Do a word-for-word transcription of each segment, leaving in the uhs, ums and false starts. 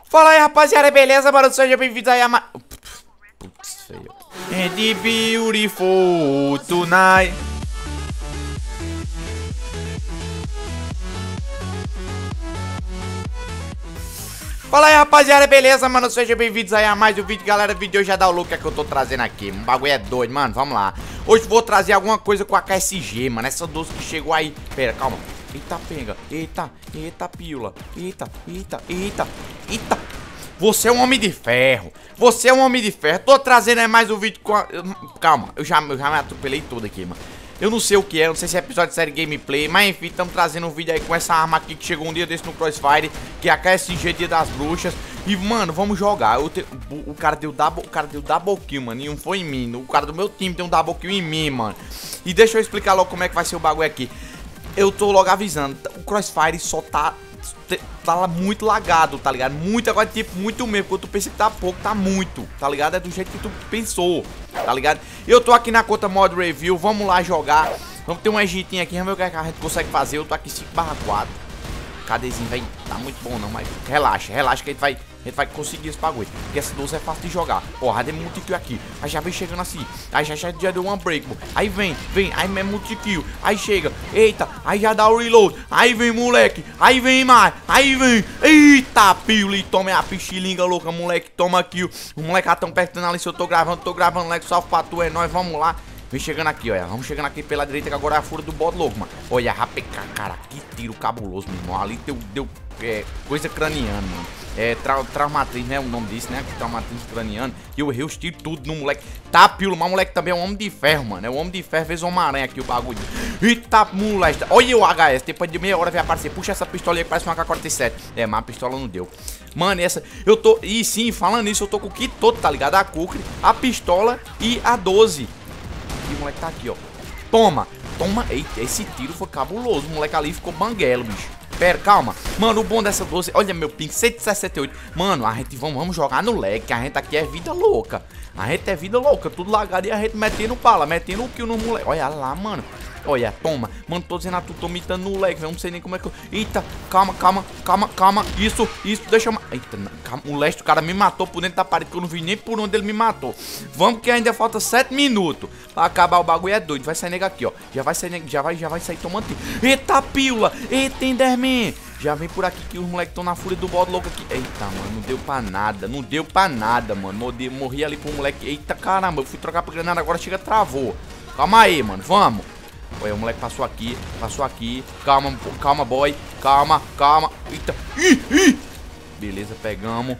Fala aí, rapaziada, beleza, mano? Seja bem-vindo aí a ma... Putz, feio. And beautiful tonight. Fala aí, rapaziada, beleza, mano? Sejam bem-vindos aí a mais um vídeo, galera. O vídeo hoje já dá o look que eu tô trazendo aqui. O bagulho é doido, mano, vamos lá. Hoje vou trazer alguma coisa com a K S G, mano. Essa doce que chegou aí. Pera, calma. Eita, pega. Eita, eita, pílula. Eita, eita, eita, eita. Você é um homem de ferro. Você é um homem de ferro. Tô trazendo aí mais um vídeo com a... Calma, eu já, eu já me atropelei todo aqui, mano. Eu não sei o que é, não sei se é episódio de série gameplay, mas enfim, estamos trazendo um vídeo aí com essa arma aqui que chegou um dia desse no Crossfire, que é a K S G Dia das Bruxas. E, mano, vamos jogar. Eu te... o, o cara deu double, o cara deu double kill, mano, e não foi em mim. O cara do meu time deu um double kill em mim, mano. E deixa eu explicar logo como é que vai ser o bagulho aqui. Eu tô logo avisando, o Crossfire só tá... tá muito lagado, tá ligado? Muito agora, tipo, muito mesmo. Quando tu pensa que tá pouco, tá muito, tá ligado? É do jeito que tu pensou, tá ligado? Eu tô aqui na conta Mod Review, vamos lá jogar. Vamos ter um agitinho aqui, vamos ver o que a gente consegue fazer. Eu tô aqui cinco barra quatro. Cadezinho, velho, tá muito bom não, mas relaxa, relaxa que a gente vai, a gente vai conseguir esse bagulho. Porque essa doze é fácil de jogar. Porra, deu multi-kill aqui. Aí já vem chegando assim. Aí já, já, já deu um unbreakable. Aí vem, vem, aí é multi-kill. Aí chega, eita, aí já dá o reload. Aí vem, moleque, aí vem mais. Aí vem, eita, pílula. E toma a pichilinga louca, moleque, toma aqui. O moleque tão perto ali, se eu tô gravando, tô gravando, moleque, salve pra tu, é nóis, vamos lá. Vem chegando aqui, olha. Vamos chegando aqui pela direita, que agora é a fura do bode louco, mano. Olha, rapeca, cara, que tiro cabuloso, meu irmão. Ali deu, deu é, coisa craniana, mano. É, tra traumatriz, né? O nome disso, né? Traumatriz craniano. E eu errei os tiros tudo no moleque. Tá, pílula, mas o moleque também é um homem de ferro, mano. É um homem de ferro, fez uma aranha aqui, o bagulho. Eita, moleque. Olha o H S, depois de meia hora vai aparecer. Puxa essa pistola aí que parece uma K quarenta e sete. É, mas a pistola não deu. Mano, essa... Eu tô... E sim, falando nisso, eu tô com o kit todo, tá ligado? A Kukri, a pistola e a doze. E o moleque tá aqui, ó. Toma, toma. Eita, esse tiro foi cabuloso. O moleque ali ficou banguelo, bicho. Pera, calma. Mano, o bom dessa doze... Olha meu ping, cento e sessenta e oito. Mano, a gente vamos, vamos jogar no lag, que a gente aqui é vida louca. A gente é vida louca, tudo lagado e a gente metendo bala, metendo o kill no moleque. Olha lá, mano. Olha, toma. Mano, tô dizendo a tu, tô mitando no lag, velho. Não sei nem como é que eu... Eita, calma, calma, calma, calma. Isso, isso, deixa eu... Eita, calma. O leste, o cara me matou por dentro da parede, que eu não vi nem por onde ele me matou. Vamos que ainda falta sete minutos pra acabar o bagulho, é doido. Vai sair nega aqui, ó. Já vai sair, já vai, já vai sair tomando tiro. Eita, pílula. Eita, Enderman. Já vem por aqui que os moleques estão na fúria do bode louco aqui. Eita, mano, não deu pra nada. Não deu pra nada, mano. Morri, morri ali pro moleque. Eita, caramba, eu fui trocar pra granada, agora chega, travou. Calma aí, mano, vamos. Olha, o moleque passou aqui, passou aqui. Calma, calma, boy. Calma, calma. Eita. Ih, ih. Beleza, pegamos.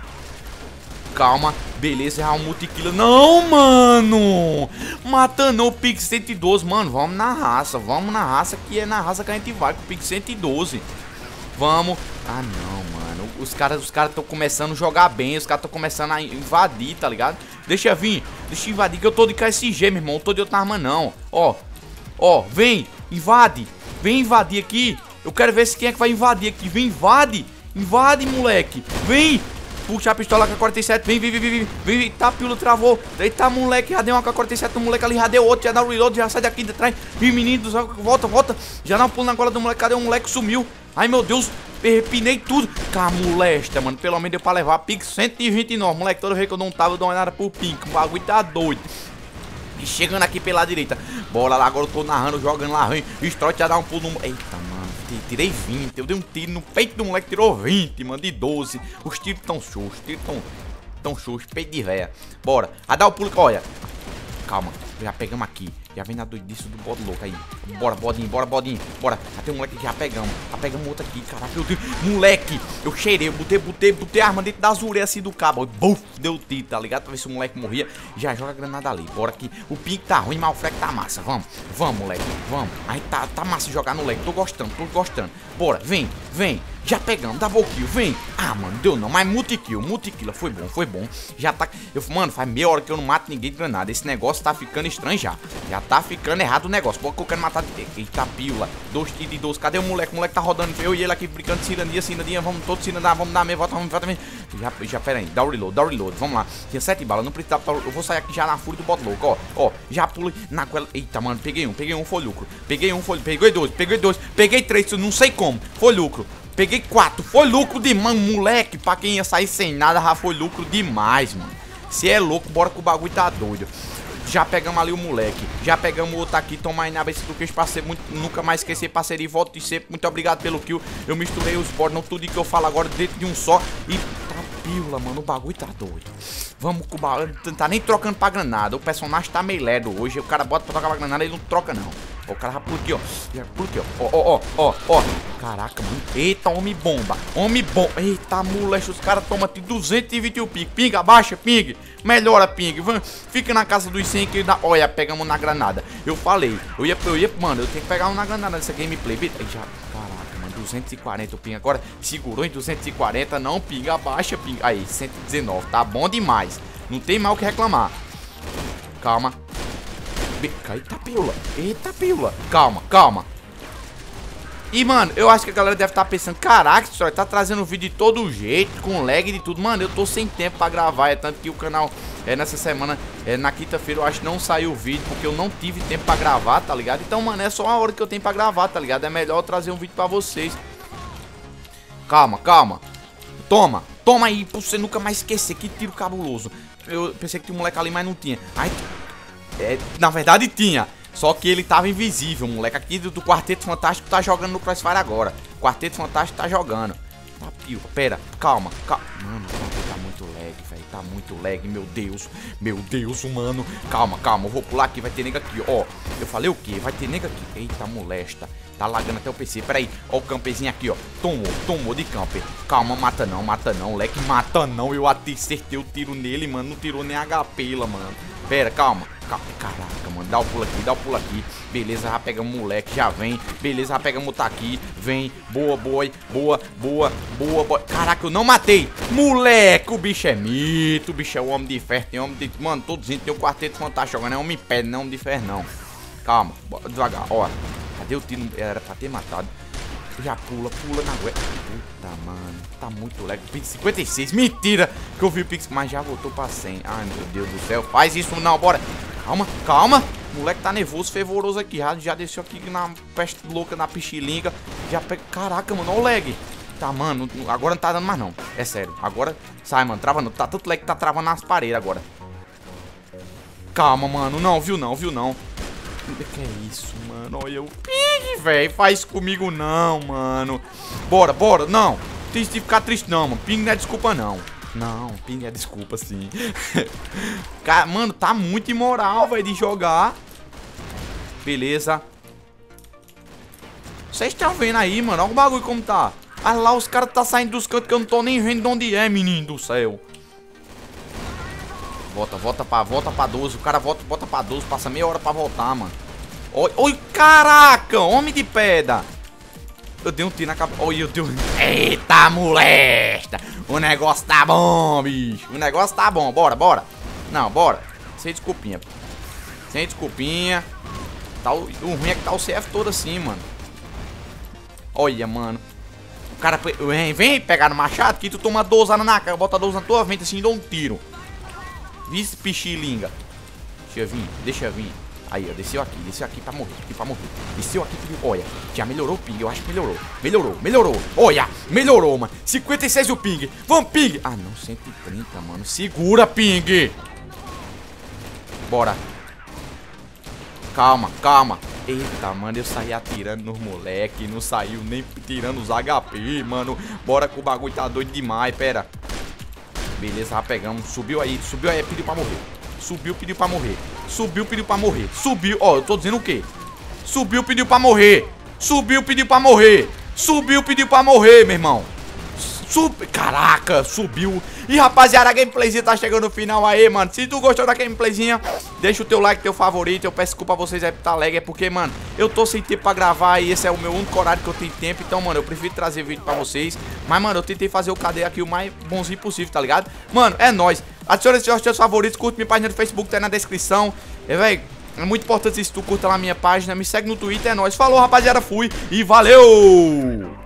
Calma, beleza, é um multi-killer. Não, mano. Matando o Pix cento e doze, mano. Vamos na raça, vamos na raça, que é na raça que a gente vai com o Pix cento e doze. Vamos. Ah, não, mano. Os caras os caras estão começando a jogar bem. Os caras estão começando a invadir, tá ligado? Deixa eu vir, deixa eu invadir, que eu tô de K S G, meu irmão. Não tô de outra arma, não. Ó. Ó, vem, invade. Vem invadir aqui. Eu quero ver se quem é que vai invadir aqui. Vem, invade. Invade, moleque. Vem. Puxa a pistola K quarenta e sete. Vem, vem, vem, vem. Vem, eita, pílula travou. Eita, moleque. Já deu uma K quarenta e sete no moleque ali. Já deu outro. Já dá o reload. Já sai daqui de trás. Ih, menino. Volta, volta. Já dá um pulo na gola do moleque. Cadê o moleque? Sumiu. Ai, meu Deus. Perpinei tudo. Cá, molesta, mano. Pelo menos deu pra levar. Pix cento e vinte e nove. Moleque, toda vez que eu não tava, eu dou uma nada pro Pink. O bagulho tá doido. E chegando aqui pela direita. Bora lá, agora eu tô narrando, jogando lá. Vem, Stroke já dá um pulo no... Eita, mano, tirei vinte. Eu dei um tiro no peito do moleque, tirou vinte, mano, de doze. Os tiros tão xoxos, os tiros tão... Tão xoxos, peito de véia. Bora, a dar o pulo, olha. Calma, já pegamos aqui. Já vem na doidice do bode louco aí. Bora, bodinho, bora, bodinho. Bora, até um moleque que já pegamos. Já pegamos outro aqui, caraca, meu Deus. Moleque, eu cheirei, eu botei, botei, botei a arma dentro das orelhas assim do cabo. Buf, deu tiro, tá ligado? Pra ver se o moleque morria. Já joga a granada ali. Bora aqui. O pink tá ruim, mas o frag tá massa. Vamos, vamos, moleque, vamos. Aí tá, tá massa jogar no leg. Tô gostando, tô gostando. Bora, vem, vem. Já pegamos, double kill, vem. Ah, mano, deu não, mas multi-kill, multi-kill, foi bom, foi bom. Já tá, eu, mano, faz meia hora que eu não mato ninguém de granada. Esse negócio tá ficando estranho já. Já tá ficando errado o negócio. Porque eu quero matar, eita, pílula. Dois tiros de doze, cadê o moleque? O moleque tá rodando, eu e ele aqui brincando de cirandinha, cirandinha. Vamos todos cirandar, vamos dar meia volta, vamos volta mesmo. Já, já, pera aí, dá o reload, dá o reload, vamos lá. Tinha sete balas, não precisa, eu vou sair aqui já na fúria do bot louco, ó. Ó, já pulei na coela, eita, mano, peguei um, peguei um, foi lucro. Peguei um, foi, peguei dois, peguei dois, peguei três, não sei como, foi lucro. Peguei quatro. Foi lucro demais, moleque. Pra quem ia sair sem nada, já foi lucro demais, mano. Se é louco, bora que o bagulho tá doido. Já pegamos ali o moleque. Já pegamos o outro aqui. Toma aí na vez do queijo pra ser muito. Nunca mais esquecer, parceria. E volto de sempre. Muito obrigado pelo kill. Eu misturei os boards. Não tudo que eu falo agora dentro de um só. E tá pílula, mano. O bagulho tá doido. Vamos com o bagulho. Não tá nem trocando pra granada. O personagem tá meio lerdo hoje. O cara bota pra trocar pra granada e ele não troca, não. Ó, o cara já pula aqui, ó. Já pula aqui, ó. Ó, ó, ó, ó. Caraca, mano. Eita, homem bomba. Homem bomba. Eita, moleque. Os caras tomam duzentos e vinte o ping. Ping, abaixa, ping. Melhora, ping. Fica na casa dos cem que dá. Olha, pegamos na granada. Eu falei. Eu ia, eu ia, mano, eu tenho que pegar um na granada nessa gameplay. Aí já. Caraca, mano. duzentos e quarenta o ping. Agora segurou em duzentos e quarenta. Não, ping. Abaixa, ping. Aí, cento e dezenove. Tá bom demais. Não tem mal o que reclamar. Calma. Eita pílula, eita pílula. Calma, calma. E, mano, eu acho que a galera deve estar pensando: caraca, só tá trazendo vídeo de todo jeito, com lag e de tudo. Mano, eu tô sem tempo pra gravar. É tanto que o canal, é nessa semana, é na quinta-feira, eu acho que não saiu o vídeo, porque eu não tive tempo pra gravar, tá ligado? Então, mano, é só a hora que eu tenho pra gravar, tá ligado? É melhor eu trazer um vídeo pra vocês. Calma, calma. Toma, toma aí, pra você nunca mais esquecer. Que tiro cabuloso. Eu pensei que tinha um moleque ali, mas não tinha. Ai, é, na verdade tinha, só que ele tava invisível. O moleque aqui do, do Quarteto Fantástico tá jogando no Crossfire agora. Quarteto Fantástico tá jogando. Tá, pio, pera, calma, calma. Mano, tá muito lag, velho. Tá muito lag, meu Deus. Meu Deus, mano. Calma, calma, eu vou pular aqui, vai ter nega aqui, ó. Eu falei o quê? Vai ter nega aqui. Eita, molesta. Tá lagando até o P C, peraí. Ó o camperzinho aqui, ó. Tomou, tomou de camper. Calma, mata não, mata não. Leque, mata não. Eu acertei o tiro nele, mano. Não tirou nem H P lá, mano. Pera, calma. Calma. Caraca, mano. Dá o pulo aqui, dá o pulo aqui. Beleza, já pegamos o moleque, já vem. Beleza, já pegamos o tá aqui. Vem. Boa, boy. Boa, boa, boa, boy. Caraca, eu não matei. Moleque, o bicho é mito. O bicho é o homem de ferro. Tem homem de... Mano, todos dizem que tem o Quarteto Fantástico jogando. É homem pé, não homem de ferro, não. Calma. Devagar, ó. Cadê o tiro? Era pra ter matado. Já pula, pula na guerra. Puta, mano. Tá muito lag. Pix cinquenta e seis. Mentira que eu vi o Pix, mas já voltou pra cem. Ai, meu Deus do céu. Faz isso não, bora. Calma, calma. O moleque tá nervoso, fervoroso aqui. Já, já desceu aqui na peste louca, na pichilinga. Já pega... Caraca, mano. Olha o lag. Tá, mano. Agora não tá dando mais, não. É sério. Agora sai, mano. Trava não. Tá tanto lag que tá travando nas paredes agora. Calma, mano. Não, viu não, viu não. Que é isso, mano? Olha o ping, velho. Faz comigo não, mano. Bora, bora. Não. Tem que ficar triste não, mano. Ping não é desculpa não. Não, ping é desculpa sim. Cara, mano, tá muito imoral, velho, de jogar. Beleza. Vocês estão vendo aí, mano? Olha o bagulho como tá. Ah lá, os caras tá saindo dos cantos que eu não tô nem vendo de onde é, menino do céu. Volta, volta pra, volta pra doze. O cara volta, volta pra doze. Passa meia hora pra voltar, mano. Oi, oi, caraca. Homem de pedra. Eu dei um tiro na cabeça. Oi, eu dei um... Eita, molesta. O negócio tá bom, bicho. O negócio tá bom. Bora, bora. Não, bora. Sem desculpinha. Sem desculpinha. Tá, o, o ruim é que tá o C F todo assim, mano. Olha, mano. O cara... Vem, vem pegar no machado que tu toma doze na cara. Bota doze na tua frente assim e dá um tiro. Vice pichilinga. Deixa eu vir, deixa eu vir. Aí, ó, desceu aqui, desceu aqui pra morrer, aqui pra morrer. Desceu aqui, olha, já melhorou o ping, eu acho que melhorou. Melhorou, melhorou, olha, melhorou, mano. cinquenta e seis o ping, vamos ping. Ah, não, cento e trinta, mano, segura, ping. Bora. Calma, calma. Eita, mano, eu saí atirando nos moleque, não saiu nem tirando os H P, mano. Bora que o bagulho tá doido demais, pera. Beleza, já pegamos. Subiu aí, subiu aí, pediu pra morrer. Subiu, pediu pra morrer. Subiu, pediu pra morrer. Subiu, ó, eu tô dizendo o quê? Subiu, pediu pra morrer. Subiu, pediu pra morrer. Subiu, pediu pra morrer, meu irmão. Sub... Caraca, subiu. E rapaziada, a gameplayzinha tá chegando no final aí, mano. Se tu gostou da gameplayzinha, deixa o teu like, teu favorito. Eu peço desculpa a vocês aí por tá lag. É porque, mano, eu tô sem tempo pra gravar. E esse é o meu único horário que eu tenho tempo. Então, mano, eu prefiro trazer vídeo pra vocês. Mas, mano, eu tentei fazer o K D aqui o mais bonzinho possível, tá ligado? Mano, é nóis. Adiciona esses teus favoritos. Curte minha página do Facebook, tá aí na descrição. É, velho, é muito importante se tu curta lá a minha página. Me segue no Twitter, é nóis. Falou, rapaziada, fui e valeu!